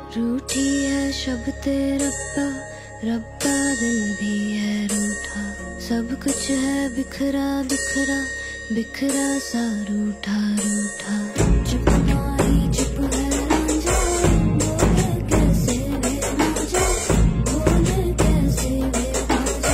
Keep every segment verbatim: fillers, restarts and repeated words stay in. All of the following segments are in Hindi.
रूठी है शब्द रब्बा, रब्बा दिल भी है रूठा। सब कुछ है बिखरा बिखरा, बिखरा सा रूठा रूठा। चुप मारी चुप है रांझा, बोले कैसे वे रांझा, बोले कैसे वे रांझा,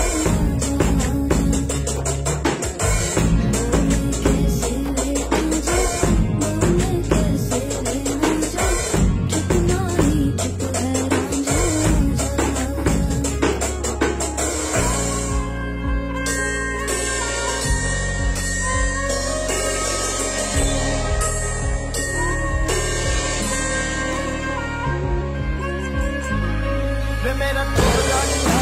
बोले कैसे वे रांझा, बोले कैसे वे रांझा। चुप मारी चुप है रांझा। वे मेरा तोड़ा